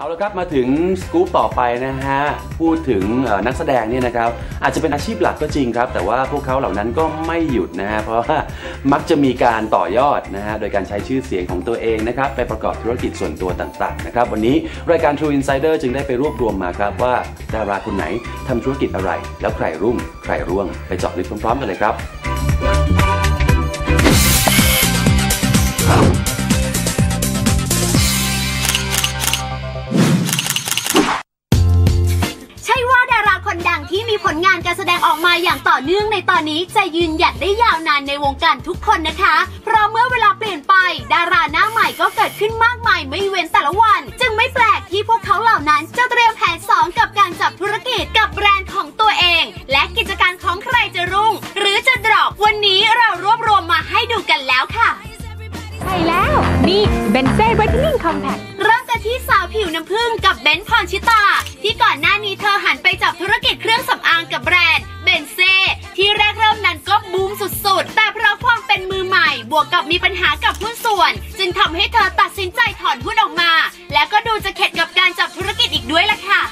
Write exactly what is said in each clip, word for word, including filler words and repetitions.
เอาละครับมาถึงสกู๊ปต่อไปนะฮะพูดถึงนักแสดงเนี่ยนะครับอาจจะเป็นอาชีพหลักก็จริงครับแต่ว่าพวกเขาเหล่านั้นก็ไม่หยุดนะฮะเพราะว่ามักจะมีการต่อยอดนะฮะโดยการใช้ชื่อเสียงของตัวเองนะครับไปประกอบธุรกิจส่วนตัวต่างๆนะครับวันนี้รายการ True Insider จึงได้ไปรวบรวมมาครับว่าดาราคนไหนทำธุรกิจอะไรแล้วใครรุ่งใครร่วงไปเจาะลึกพร้อมๆกันเลยครับที่มีผลงานการแสดงออกมาอย่างต่อเนื่องในตอนนี้จะยืนหยัดได้ยาวนานในวงการทุกคนนะคะเพราะเมื่อเวลาเปลี่ยนไปดาราหน้าใหม่ก็เกิดขึ้นมากมายไม่เว้นแต่ละวันจึงไม่แปลกที่พวกเขาเหล่านั้นจะเตรียมแผนสองกับการจับธุรกิจกับแบรนด์ของตัวเองและกิจการของใครจะรุ่งหรือจะดรอปวันนี้เรารวบรวมมาให้ดูกันแล้วค่ะใช่แล้วนี่เบนเซ่ไวท์เทนนิ่งคอมแพคเริ่มกันที่สาวผิวน้ำผึ้งกับเบนพรชิตาที่ก่อนหน้านี้เธอหันไปจับธุรกิจเครื่องสำอางกับแบรนด์เบนเซ่ที่แรกเริ่มนั้นก็บูมสุดๆแต่เพราะความเป็นมือใหม่บวกกับมีปัญหากับหุ้นส่วนจึงทำให้เธอตัดสินใจถอนหุ้นออกมาและก็ดูจะเข็ดกับการจับธุรกิจอีกด้วยล่ะค่ะ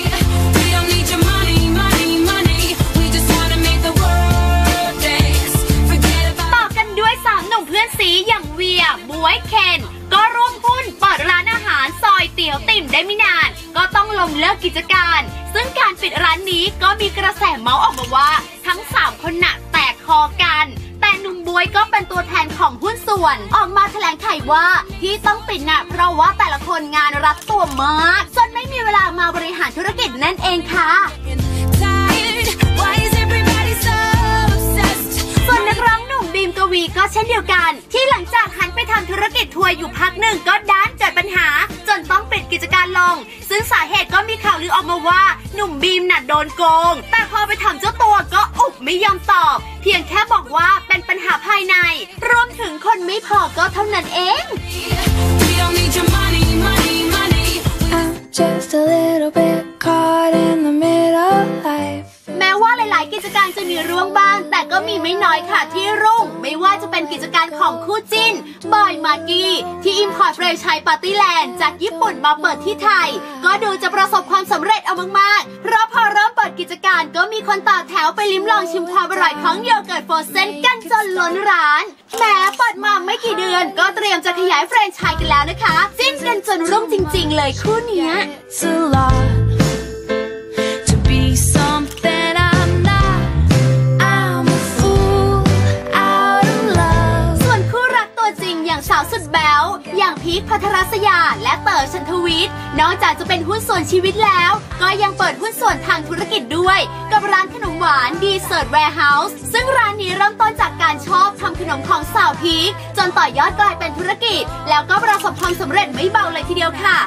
ต่อกันด้วยสามหนุ่มเพื่อนซีอย่างเวียบวยเคนก็ร่วมหุ้นเปิดร้านอาหารซอยเตี๋ยวติ่มได้ไม่นานก็ต้องล้มเลิกกิจการซึ่งการปิดร้านนี้ก็มีกระแสเมาส์ออกมาว่าทั้งสามคนน่ะแตกคอกันแต่หนุ่มบวยก็เป็นตัวแทนของหุ้นส่วนออกมาแถลงไขว่าที่ต้องปิดน่ะเพราะว่าแต่ละคนงานรัดตัวมากจนไม่มีเวลามาบริหารธุรกิจนั่นเองค่ะส่วนนักร้องหนุ่มบีมกวีก็เช่นเดียวกันที่หลังจากหันไปทำธุรกิจทัวร์อยู่พักหนึ่งก็ด้านเกิดปัญหาจนต้องปิดกิจการลงซึ่งสาเหตุก็มีข่าวลือออกมาว่าหนุ่มบีมน่ะโดนโกงแต่พอไปถามเจ้าตัวก็อุบไม่ยอมตอบเพียงแค่บอกว่าเป็นปัญหาภายในรวมถึงคนไม่พอก็เท่านั้นเองแม้ว่าหลายๆกิจการจะมีร่วงบ้างแต่ก็มีไม่น้อยค่ะที่รุ่งไม่ว่าจะเป็นกิจการของคู่จิ้นบอยมากกี้ที่อิมพอร์ตเฟรนไชส์ปาร์ตี้แลนด์จากญี่ปุ่นมาเปิดที่ไทยก็ดูจะประสบความสำเร็จเอามากๆเพราะพอเริ่มเปิดกิจการก็มีคนต่อแถวไปลิ้มลองชิมความอร่อยของโยเกิร์ตโฟเซนกันจนล้นร้านแม้เปิดมาไม่กี่เดือนก็เตรียมจะขยายแฟรนไชส์กันแล้วนะคะจิ้นกันจนรุ่งจริงๆเลยคู่เนี้ยสาวสุดแบ๊วอย่างพีค ภัทรศยาและเต๋อ ชันทวิทย์นอกจากจะเป็นหุ้นส่วนชีวิตแล้วก็ยังเปิดหุ้นส่วนทางธุรกิจด้วยกับร้านขนมหวานดีเซิร์ตแวร์เฮาส์ซึ่งร้านนี้เริ่มต้นจากการชอบทำขนมของสาวพีคจนต่อยอดกลายเป็นธุรกิจแล้วก็ประสบความสำเร็จไม่เบาเลยทีเดียวค่ะ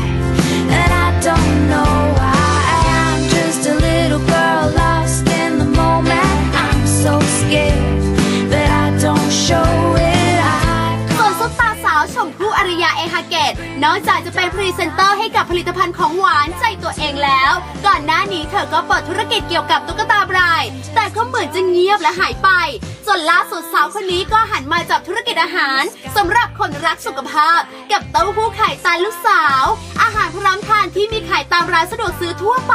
ชมพู่อารยาเอฮาเกตนอกจากจะเป็นพรีเซนเตอร์ให้กับผลิตภัณฑ์ของหวานใจตัวเองแล้วก่อนหน้านี้เธอก็เปิดธุรกิจเกี่ยวกับตุ๊กตาบรายแต่ก็เหมือนจะเงียบและหายไปจนล่าสุดสาวคนนี้ก็หันมาจับธุรกิจอาหารสำหรับคนรักสุขภาพกับเต้าหู้ไข่ตาลูกสาวอาหารพร้อมทานที่มีขายตามร้านสะดวกซื้อทั่วไป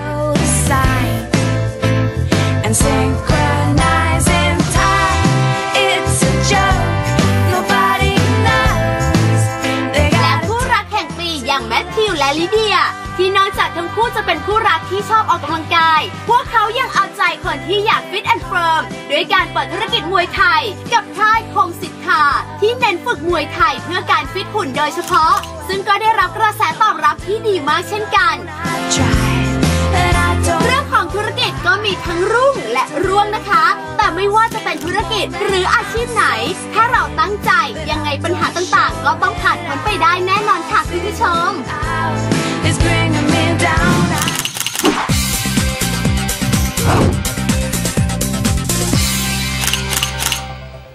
แมทธิวและลิเดียที่นอกจากทั้งคู่จะเป็นคู่รักที่ชอบออกกำลังกายพวกเขายังเอาใจคนที่อยากฟิตแอนด์เฟิร์มด้วยการเปิดธุรกิจมวยไทยกับค่ายคงสิทธาที่เน้นฝึกมวยไทยเพื่อการฟิตหุ่นโดยเฉพาะซึ่งก็ได้รับกระแสตอบรับที่ดีมากเช่นกันเรื่องของธุรกิจก็มีทั้งรุ่งและร่วงนะคะแต่ไม่ว่าจะเป็นธุรกิจหรืออาชีพไหนถ้าเราตั้งใจยังไงปัญหาต่างๆก็ต้องผ่านพ้นไปได้แน่นอนค่ะคุณผู้ชม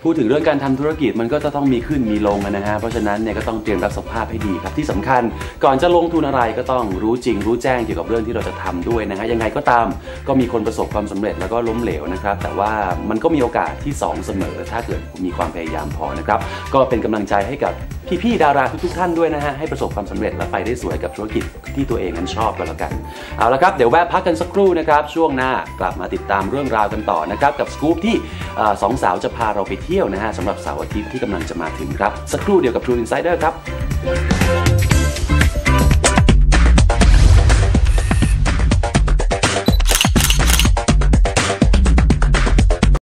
พูดถึงเรื่องการทำธุรกิจมันก็จะต้องมีขึ้นมีลงนะฮะเพราะฉะนั้นเนี่ยก็ต้องเตรียมรับสภาพให้ดีครับที่สำคัญก่อนจะลงทุนอะไรก็ต้องรู้จริงรู้แจ้งเกี่ยวกับเรื่องที่เราจะทำด้วยนะฮะยังไงก็ตามก็มีคนประสบความสำเร็จแล้วก็ล้มเหลวนะครับแต่ว่ามันก็มีโอกาสที่สองเสมอถ้าเกิดมีความพยายามพอนะครับก็เป็นกำลังใจให้กับพี่ๆดาราทุกๆท่านด้วยนะฮะให้ประสบความสำเร็จและไปได้สวยกับธุรกิจที่ตัวเองนั้นชอบกันแล้วกันเอาละครับเดี๋ยวแวะพักกันสักครู่นะครับช่วงหน้ากลับมาติดตามเรื่องราวกันต่อนะครับกับสกู๊ปที่สองสาวจะพาเราไปเที่ยวนะฮะสำหรับเสาร์อาทิตย์ที่กำลังจะมาถึงครับสักครู่เดียวกับ True Insider ครับ